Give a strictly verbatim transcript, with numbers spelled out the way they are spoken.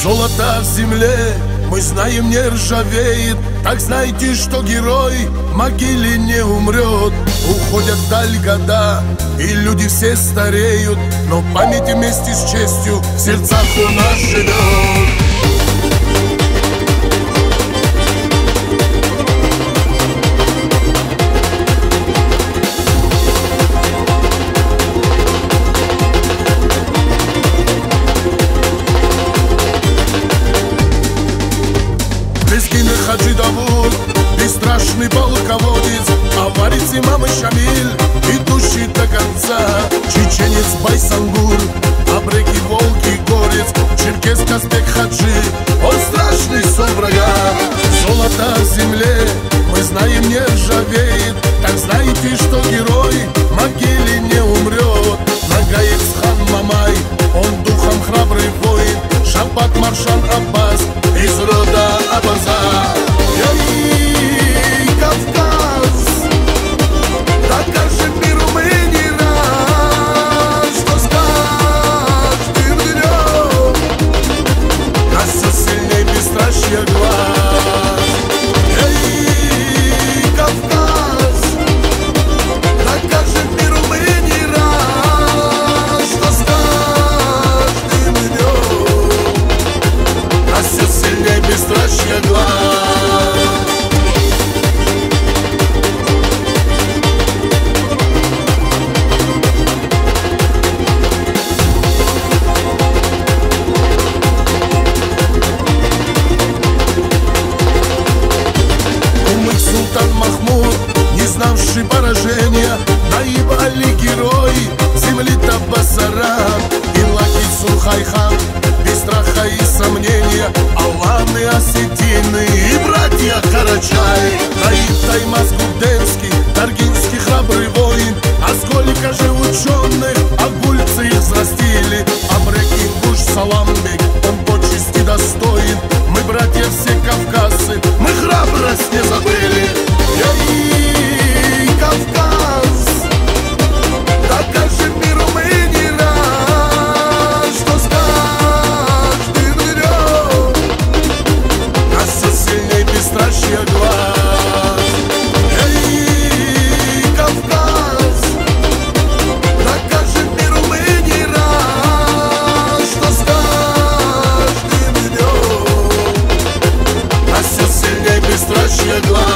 Золото в земле, мы знаем, не ржавеет. Так знайте, что герой в могиле не умрет. Уходят вдаль года, и люди все стареют, но память вместе с честью в сердцах у нас живет. Безгинный Хаджи Давуд, бесстрашный полководец, аварец имам Шамиль, идущий до конца. Чеченец Байсангур, абреки, волки, горец, черкес Казбек Хаджи, он страшный сон врага. Золото в земле, мы знаем, не ржавеет. Так знаете, что герой в могиле не умрет. Нагаец хан Мамай, он духом храбрый воин. Шаббат Маршан Аббас из рода Абаза. Эй, Кавказ, докажем миру мы не раз, что с каждым днем нас все сильней бесстрашие глаз. Эй, Кавказ, докажем миру мы не раз, что с каждым днем нас все сильней бесстрашие глаз. Не знавший поражения, Наиб Али герой земли Табасаран, и Лаки Сулхайхан без страха и сомнения, Аланы Осетины и братья Карачай. Наиб Таймас Гуденский, Таргинский храбрый воин, а сколько же ученых агульцы их взрастили. Абреки Буш Саламбек, он почести достоин. Мы, братья, все кавказцы, мы храбрость не забыли. Эй, Кавказ, докажем миру мы не раз, что с каждым днем нас все сильней бесстрашие глаз. Эй, Кавказ, докажем миру мы не раз, что с каждым днем нас все сильней бесстрашие глаз.